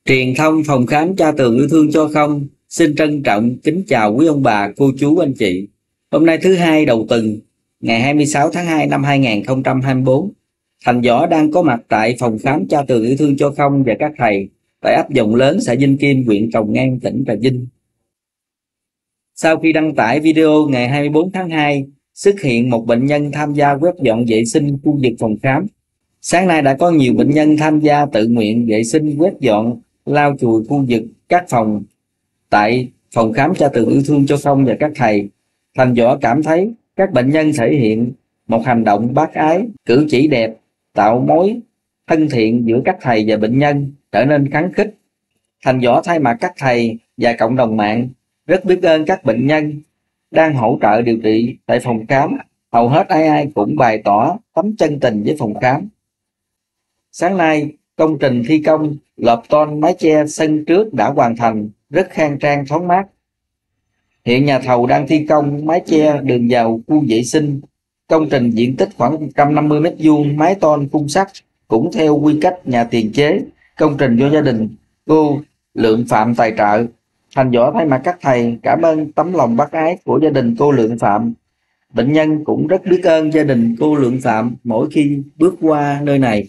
Truyền thông phòng khám Cha Tường Yêu Thương Cho Không xin trân trọng kính chào quý ông bà, cô chú, anh chị. Hôm nay thứ hai đầu tuần, ngày 26 tháng 2 năm 2024, Thành Võ đang có mặt tại phòng khám Cha Tường Yêu Thương Cho Không và các thầy tại ấp Dòng Lớn, xã Vinh Kim, huyện Cầu Ngang, tỉnh Trà Vinh. Sau khi đăng tải video ngày 24 tháng 2, xuất hiện một bệnh nhân tham gia quét dọn vệ sinh khu vực phòng khám. Sáng nay đã có nhiều bệnh nhân tham gia tự nguyện vệ sinh, quét dọn, lau chùi khu vực các phòng tại phòng khám Cha Tường Yêu Thương Cho Không và các thầy. Thành Võ cảm thấy các bệnh nhân thể hiện một hành động bác ái, cử chỉ đẹp, tạo mối thân thiện giữa các thầy và bệnh nhân, trở nên khắng khích. Thành Võ thay mặt các thầy và cộng đồng mạng rất biết ơn các bệnh nhân đang hỗ trợ điều trị tại phòng khám. Hầu hết ai cũng bày tỏ tấm chân tình với phòng khám. Sáng nay, công trình thi công lợp tôn mái che sân trước đã hoàn thành, rất khang trang thoáng mát. Hiện nhà thầu đang thi công mái che đường vào khu vệ sinh. Công trình diện tích khoảng 150 m², mái tôn khung sắt cũng theo quy cách nhà tiền chế. Công trình do gia đình cô Lượng Phạm tài trợ. Thành Võ thay mặt các thầy cảm ơn tấm lòng bác ái của gia đình cô Lượng Phạm. Bệnh nhân cũng rất biết ơn gia đình cô Lượng Phạm mỗi khi bước qua nơi này.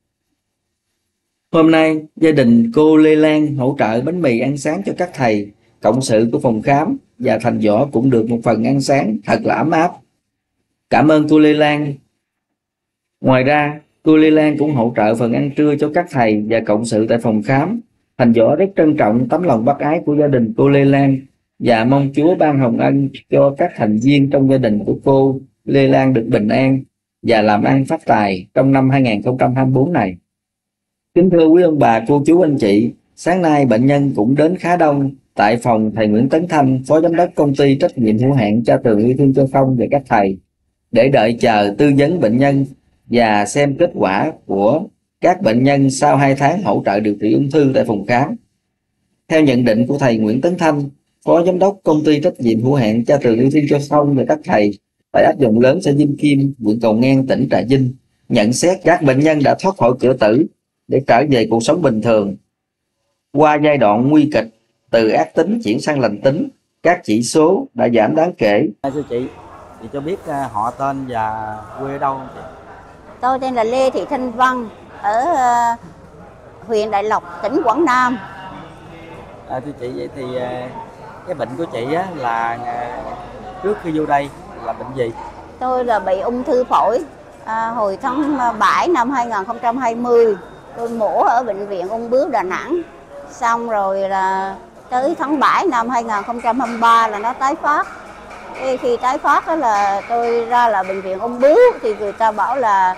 Hôm nay, gia đình cô Lê Lan hỗ trợ bánh mì ăn sáng cho các thầy, cộng sự của phòng khám, và Thành Võ cũng được một phần ăn sáng thật là ấm áp. Cảm ơn cô Lê Lan. Ngoài ra, cô Lê Lan cũng hỗ trợ phần ăn trưa cho các thầy và cộng sự tại phòng khám. Thành Võ rất trân trọng tấm lòng bác ái của gia đình cô Lê Lan và mong Chúa ban hồng ân cho các thành viên trong gia đình của cô Lê Lan được bình an và làm ăn phát tài trong năm 2024 này. Kính thưa quý ông bà, cô chú, anh chị, sáng nay bệnh nhân cũng đến khá đông tại phòng thầy Nguyễn Tấn Thanh, Phó Giám đốc Công ty Trách nhiệm hữu hạn Cha Tường Yêu Thương Cho Không và các thầy, để đợi chờ tư vấn bệnh nhân và xem kết quả của các bệnh nhân sau 2 tháng hỗ trợ điều trị ung thư tại phòng khám. Theo nhận định của thầy Nguyễn Tấn Thanh, Phó Giám đốc Công ty Trách nhiệm hữu hạn Cha Tường Yêu Thương Cho Không và các thầy tại ấp Dòng Lớn, xã Vinh Kim, huyện Cầu Ngang, tỉnh Trà Vinh, nhận xét các bệnh nhân đã thoát khỏi cửa tử để trở về cuộc sống bình thường. Qua giai đoạn nguy kịch, từ ác tính chuyển sang lành tính, các chỉ số đã giảm đáng kể. Thưa chị cho biết họ tên và quê ở đâu? Tôi tên là Lê Thị Thanh Vân, ở huyện Đại Lộc, tỉnh Quảng Nam. Thưa chị, vậy thì cái bệnh của chị là trước khi vô đây là bệnh gì? Tôi là bị ung thư phổi. Hồi tháng 7 năm 2020, tôi mổ ở bệnh viện Ung bướu Đà Nẵng. Xong rồi là tới tháng 7 năm 2023 là nó tái phát. Khi tái phát đó là tôi ra là bệnh viện Ung bướu thì người ta bảo là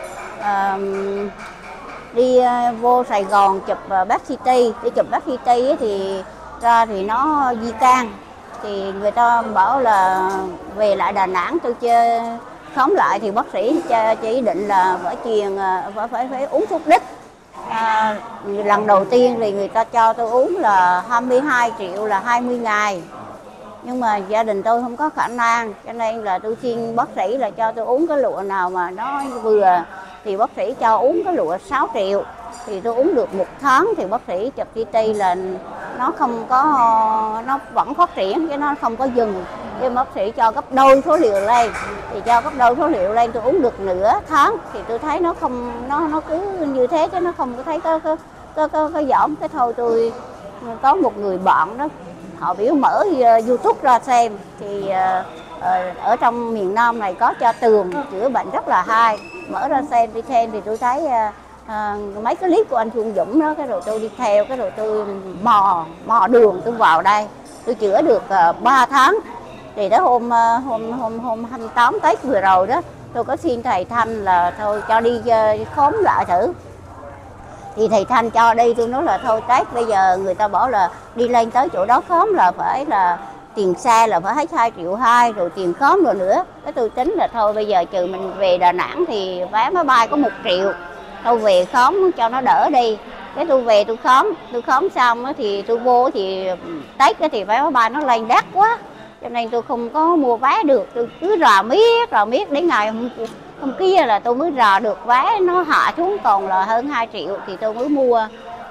đi vô Sài Gòn chụp PET CT. Đi chụp PET CT thì ra thì nó di can. Thì người ta bảo là về lại Đà Nẵng tôi chơi khám lại thì bác sĩ chỉ định là phải uống thuốc đích. Lần đầu tiên thì người ta cho tôi uống là 22 triệu là 20 ngày. Nhưng mà gia đình tôi không có khả năng, cho nên là tôi xin bác sĩ là cho tôi uống cái lụa nào mà nó vừa. Thì bác sĩ cho uống cái lụa 6 triệu. Thì tôi uống được 1 tháng thì bác sĩ chụp CT là nó không có, nó vẫn phát triển chứ nó không có dừng. Thì bác sĩ cho gấp đôi số liệu lên. Thì cho gấp đôi số liệu lên tôi uống được nửa tháng thì tôi thấy nó không, nó cứ như thế chứ nó không có thấy có giảm. Cái thôi tôi có một người bạn đó, họ biểu mở YouTube ra xem thì ở trong miền Nam này có Cha Tường chữa bệnh rất là hay. Mở ra xem đi xem thì tôi thấy mấy cái clip của anh Phương Dũng đó, cái rồi tôi đi theo, cái rồi tôi mò đường tôi vào đây, tôi chữa được 3 tháng. Thì tới hôm 28 Tết vừa rồi đó, tôi có xin thầy Thanh là thôi cho đi khám lại thử. Thì thầy Thanh cho đi, tôi nói là thôi Tết bây giờ người ta bảo là đi lên tới chỗ đó khám là phải là tiền xe là phải hết 2,2 triệu, rồi tiền khám rồi nữa. Cái tôi tính là thôi bây giờ trừ mình về Đà Nẵng thì vé máy bay có 1 triệu, tôi về khám cho nó đỡ đi. Cái tôi về tôi khám xong thì tôi vô thì Tết thì vé máy bay nó lên đắt quá, cho nên tôi không có mua vé được. Tôi cứ rò miết đến ngày hôm kia là tôi mới rò được vé nó hạ xuống còn là hơn 2 triệu thì tôi mới mua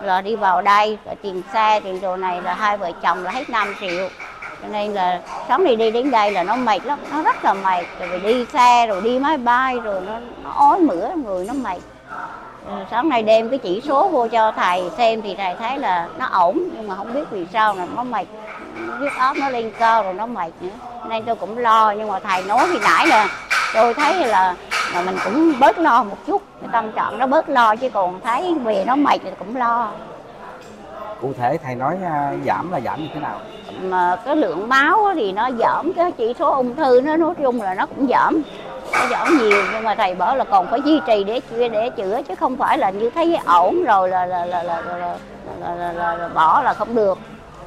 là đi vào đây, rồi tiền xe, tiền đồ này là hai vợ chồng là hết 5 triệu. Cho nên là sáng đi đến đây là nó mệt lắm, nó rất là mệt. Rồi đi xe, rồi đi máy bay, rồi nó ói mửa người, nó mệt. Sáng nay đem cái chỉ số vô cho thầy xem thì thầy thấy là nó ổn, nhưng mà không biết vì sao là nó mệt, huyết áp nó lên cao rồi nó mệt nữa. Nên tôi cũng lo, nhưng mà thầy nói khi nãy là tôi thấy là mình cũng bớt lo một chút, cái tâm trạng nó bớt lo, chứ còn thấy về nó mệt thì cũng lo. Cụ thể thầy nói giảm là giảm như thế nào? Mà cái lượng máu thì nó giảm, cái chỉ số ung thư nó nói chung là nó cũng giảm, nó giảm nhiều, nhưng mà thầy bảo là còn phải duy trì để chữa, chứ không phải là như thấy ổn rồi là bỏ là không được.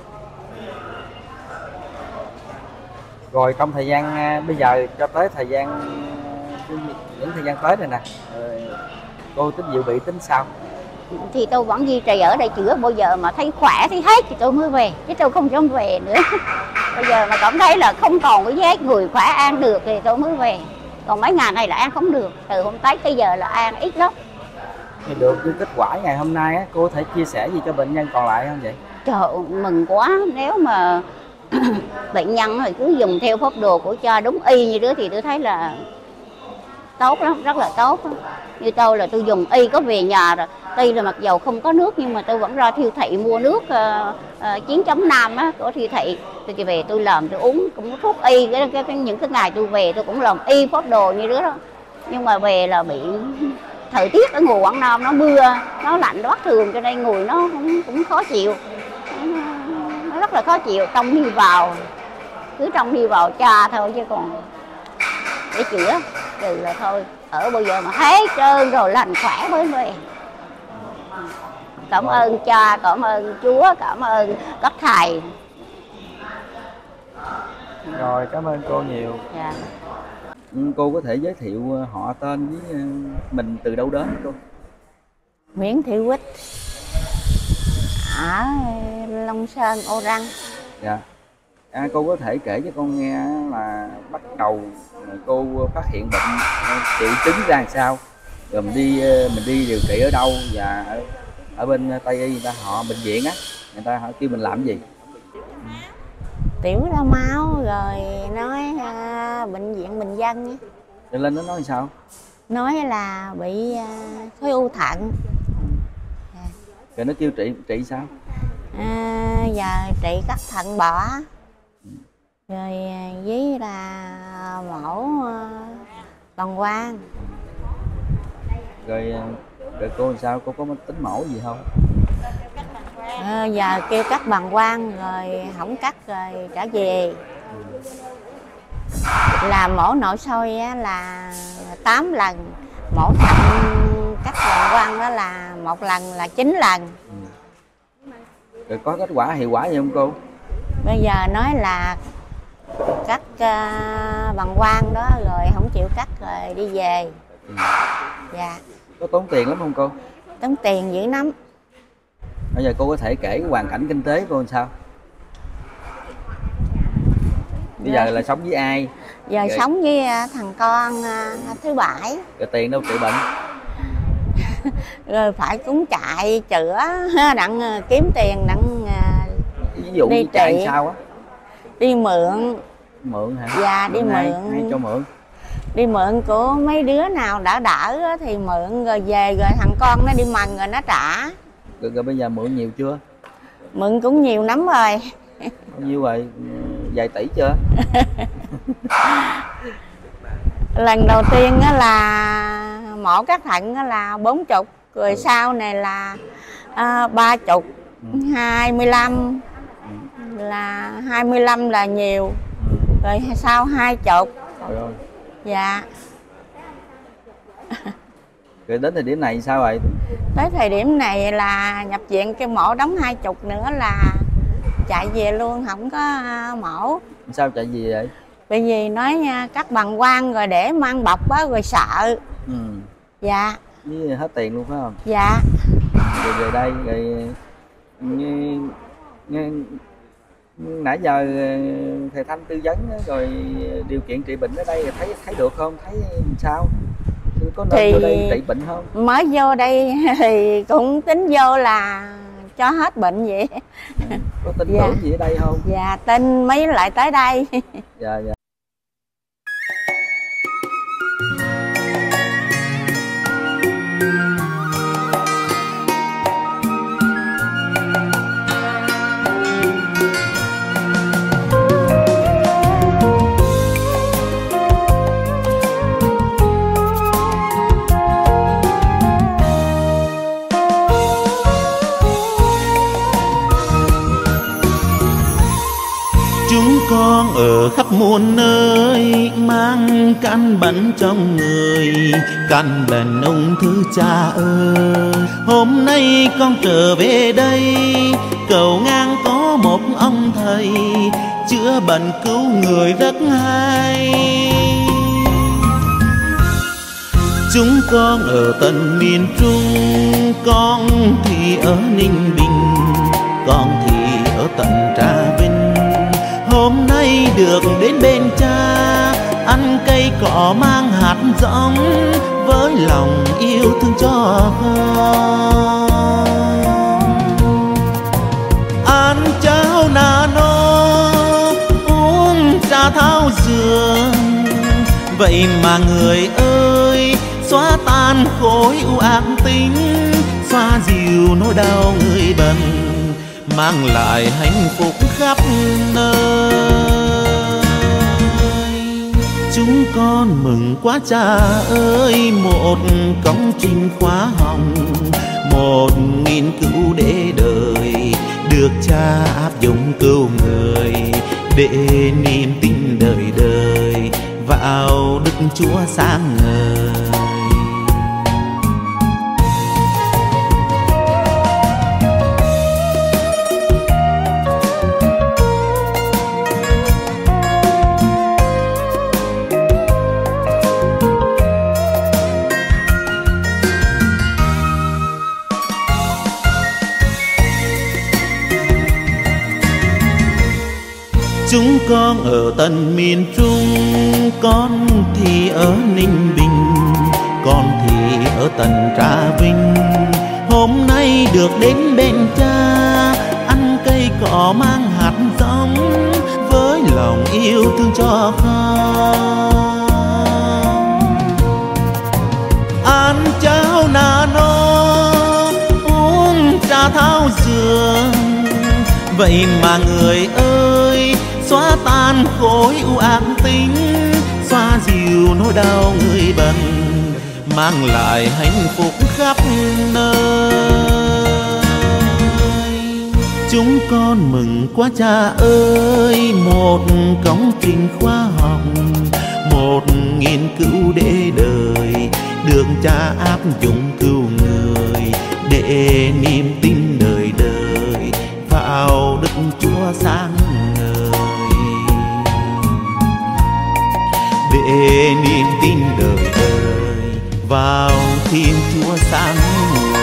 Rồi trong thời gian bây giờ cho tới thời gian những thời gian tới này nè, cô tính dự bị tính sao? Thì tôi vẫn duy trì ở đây chữa, bao giờ mà thấy khỏe thấy hết thì tôi mới về, chứ tôi không dám về nữa. Bây giờ mà cảm thấy là không còn cái giác người khỏe an được thì tôi mới về. Còn mấy ngày này là an không được, từ hôm Tết tới giờ là an ít lắm. Thì được cái kết quả ngày hôm nay á, cô có thể chia sẻ gì cho bệnh nhân còn lại không vậy? Trời ơi, mừng quá. Nếu mà bệnh nhân thì cứ dùng theo phác đồ của cha đúng y như đó thì tôi thấy là tốt lắm, rất là tốt lắm. Như tôi là tôi dùng y có về nhà rồi, tuy là mặc dầu không có nước nhưng mà tôi vẫn ra siêu thị mua nước 9.5 á của siêu thị, tôi về tôi làm tôi uống cũng thuốc y. Những cái ngày tôi về tôi cũng làm y phác đồ như đó, nhưng mà về là bị thời tiết ở ngoài Quảng Nam nó mưa, nó lạnh nó bất thường, cho nên người nó cũng khó chịu, nó rất là khó chịu. Trong đi vào cứ trong đi vào cha thôi, chứ còn để chữa trừ là thôi. Ở bây giờ mà hết trơn rồi lành khỏe mới về. Cảm ơn cha, cảm ơn Chúa, cảm ơn các thầy. Rồi cảm ơn cô nhiều. Dạ. Cô có thể giới thiệu họ tên với mình từ đâu đến cô? Nguyễn Thị Quýt ở Long Sơn, Ô Răng. Dạ. Cô có thể kể cho con nghe là bắt đầu cô phát hiện bệnh, triệu chứng ra làm sao, rồi mình đi điều trị ở đâu, và ở bên Tây y người ta họ bệnh viện á, người ta họ kêu mình làm gì? Tiểu ra máu rồi nói bệnh viện Bình Dân á. Cho lên nó nói sao? Nói là bị khối u thận. Rồi nó kêu trị sao? Giờ trị cắt thận bỏ, rồi với là mổ bàng quang. Rồi cô làm sao? Cô có tính mổ gì không? Giờ kêu cắt bàng quang rồi không cắt rồi trả về. Làm mổ nội soi á là 8 lần, mổ thận cắt bàng quang đó là 1 lần là 9 lần. Rồi có kết quả hiệu quả gì không cô? Bây giờ nói là cắt bàng quang đó rồi không chịu cắt rồi đi về. Dạ. Có tốn tiền lắm không cô? Tốn tiền dữ lắm. Bây giờ cô có thể kể cái hoàn cảnh kinh tế cô làm sao? Bây giờ là sống với ai? Giờ rồi sống với thằng con thứ 7. Rồi tiền đâu trị bệnh? Rồi phải cũng chạy chữa đặng kiếm tiền đặng ví dụ đi như chạy sao á? Đi mượn. Mượn hả? Dạ đi mượn. Ai cho mượn? Đi mượn của mấy đứa nào đã đỡ thì mượn, rồi về rồi thằng con nó đi mần rồi nó trả. Rồi bây giờ mượn nhiều chưa? Mượn cũng nhiều lắm rồi. Bao nhiêu rồi? Vài tỷ chưa? Lần đầu tiên là mổ cắt thận là 40, rồi sau này là 30, 25 là 25 là nhiều, rồi sau 20. Trời ơi. Dạ. Rồi đến thời điểm này sao vậy? Tới thời điểm này là nhập viện cái mổ đóng 20 nữa là chạy về luôn, không có mổ. Sao chạy gì vậy? Bởi vì nói cắt bàng quang rồi để mang bọc á rồi sợ. Dạ. Với hết tiền luôn phải không? Dạ. Rồi về đây rồi nãy giờ thầy Thanh tư vấn rồi điều kiện trị bệnh ở đây rồi thấy được không? Thấy sao? Có nên vô đây trị bệnh không? Mới vô đây thì cũng tính vô là cho hết bệnh vậy. Có tin Dạ. tưởng gì ở đây không? Dạ, tin mấy lại tới đây. Dạ dạ. Chúng con ở khắp muôn nơi mang căn bệnh trong người, căn bệnh ung thư cha ơi. Hôm nay con trở về đây cầu ngang có một ông thầy chữa bệnh cứu người rất hay. Chúng con ở tận miền Trung, con thì ở Ninh Bình, con thì ở tận Trà Vinh. Hôm nay được đến bên cha, ăn cây cỏ mang hạt giống, với lòng yêu thương cho con. Ăn cháo nano, uống trà thảo dược, vậy mà người ơi, xóa tan khối u ác tính, xoa dịu nỗi đau người bệnh, mang lại hạnh phúc khắp nơi. Chúng con mừng quá cha ơi, một công trình khoa học, một nghiên cứu để đời, được cha áp dụng cứu người, để niềm tin đời đời vào Đức Chúa sáng ngời. Chúng con ở tận miền Trung, con thì ở Ninh Bình, con thì ở tận Trà Vinh. Hôm nay được đến bên cha, ăn cây cỏ mang hạt giống, với lòng yêu thương cho con. Ăn cháo nano, uống trà thảo dược, vậy mà người ơi, xóa tan khối u ác tính, xoa dịu nỗi đau người bệnh, mang lại hạnh phúc khắp nơi. Chúng con mừng quá cha ơi, một công trình khoa học, một nghiên cứu để đời, được cha áp dụng cứu người, để niềm tin đời đời vào Đức Chúa sáng ngời, để niềm tin đời đời vào Thiên Chúa sáng ngời.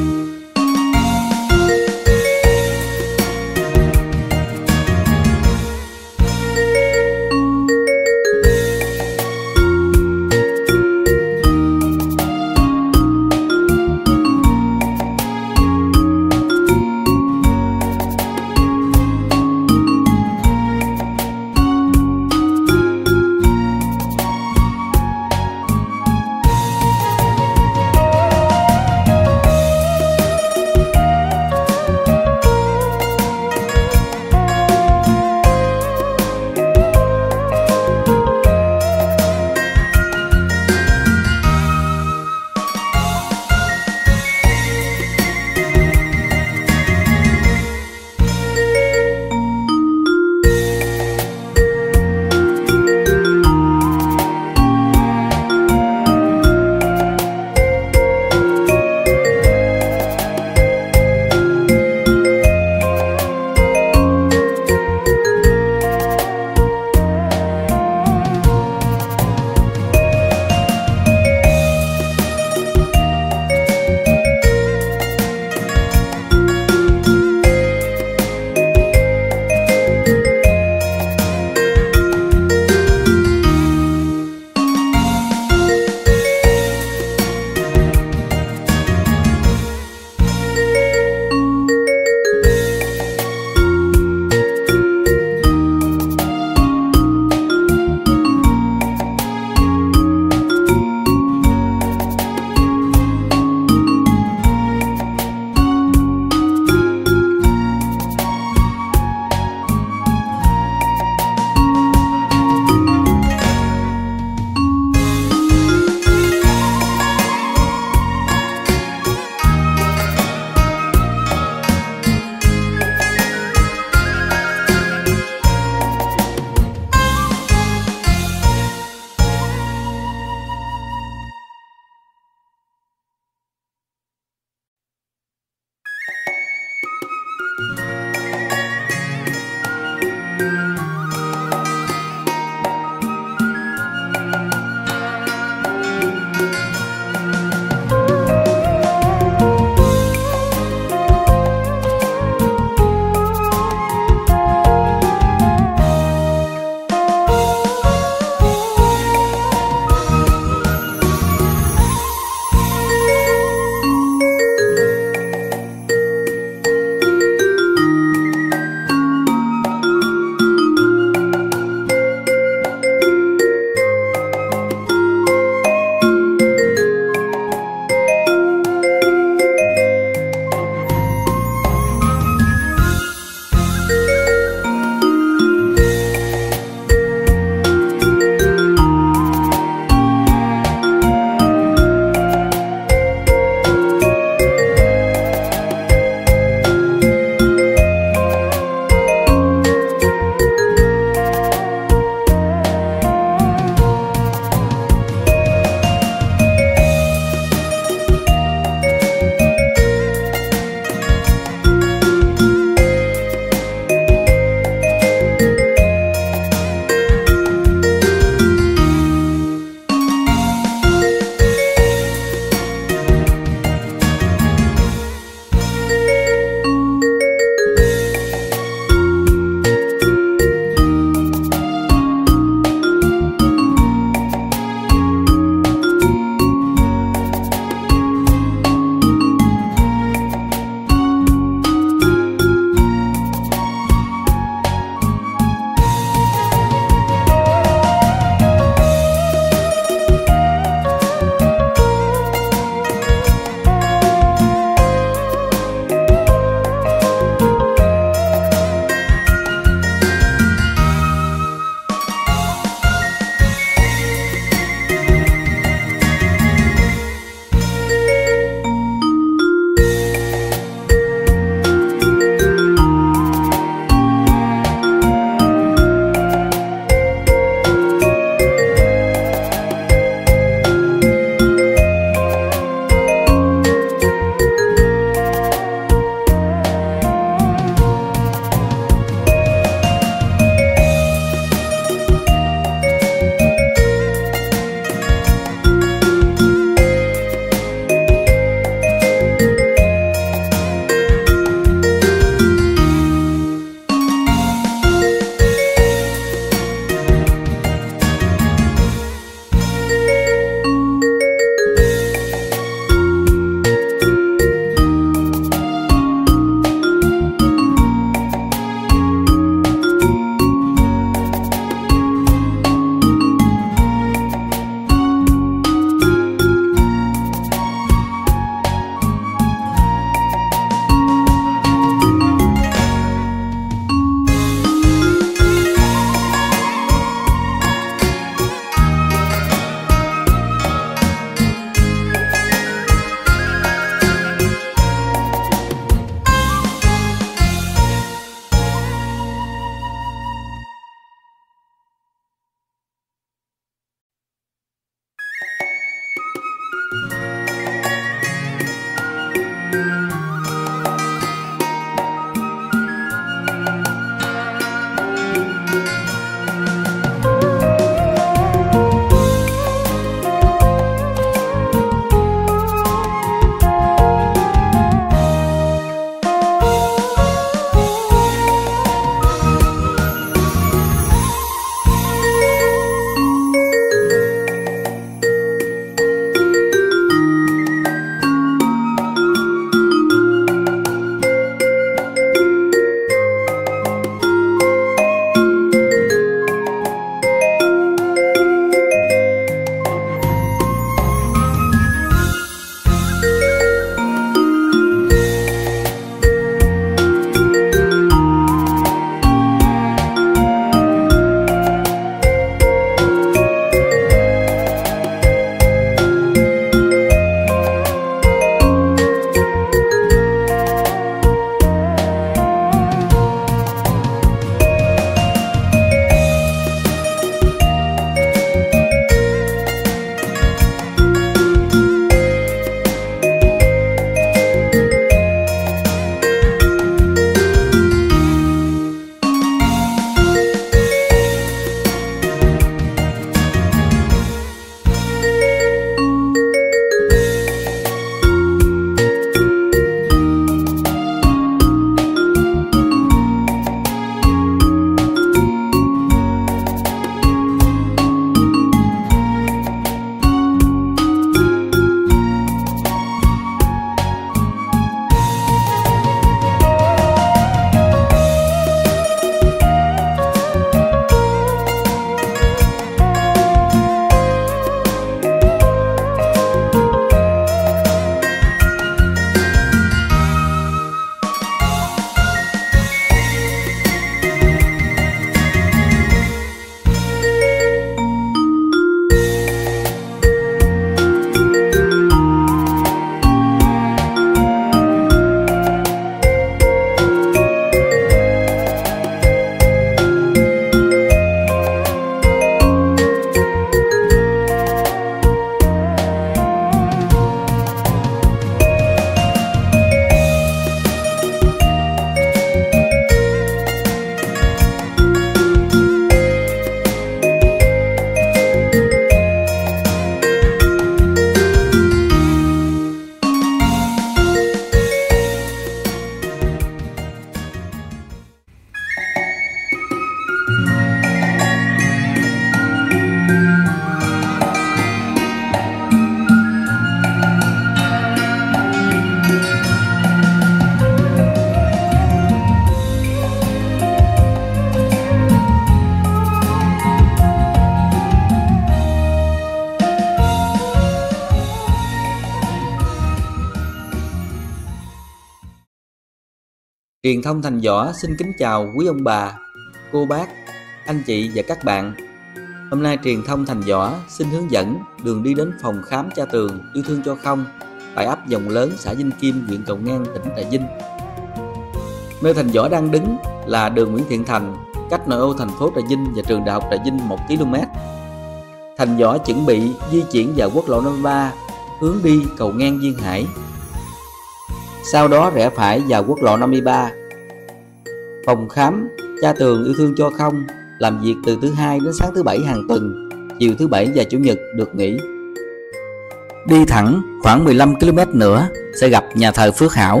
Truyền thông Thành Võ xin kính chào quý ông bà, cô bác, anh chị và các bạn. Hôm nay Truyền thông Thành Võ xin hướng dẫn đường đi đến phòng khám Cha Tường Yêu Thương Cho Không tại ấp Dòng Lớn, xã Vinh Kim, huyện Cầu Ngang, tỉnh Trà Vinh. Nơi Thành Võ đang đứng là đường Nguyễn Thiện Thành, cách nội ô thành phố Trà Vinh và trường Đại học Trà Vinh 1 km. Thành Võ chuẩn bị di chuyển vào quốc lộ 53 hướng đi Cầu Ngang Duyên Hải. Sau đó rẽ phải vào quốc lộ 53. Phòng khám Cha Tường Yêu Thương Cho Không làm việc từ thứ Hai đến sáng thứ Bảy hàng tuần, chiều thứ Bảy và Chủ nhật được nghỉ. Đi thẳng khoảng 15 km nữa sẽ gặp nhà thờ Phước Hảo.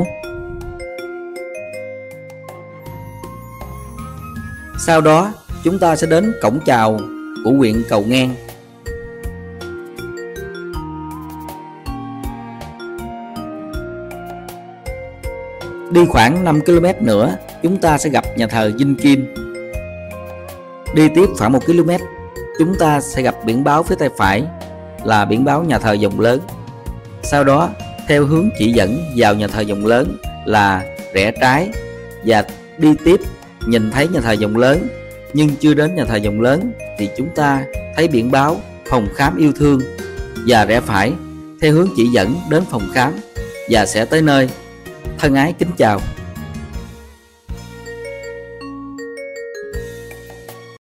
Sau đó chúng ta sẽ đến cổng chào của huyện Cầu Ngang. Đi khoảng 5 km nữa chúng ta sẽ gặp nhà thờ Vinh Kim. Đi tiếp khoảng 1 km chúng ta sẽ gặp biển báo phía tay phải là biển báo nhà thờ Dòng Lớn. Sau đó theo hướng chỉ dẫn vào nhà thờ Dòng Lớn là rẽ trái và đi tiếp. Nhìn thấy nhà thờ Dòng Lớn nhưng chưa đến nhà thờ Dòng Lớn thì chúng ta thấy biển báo phòng khám yêu thương và rẽ phải theo hướng chỉ dẫn đến phòng khám và sẽ tới nơi. Thân ái kính chào.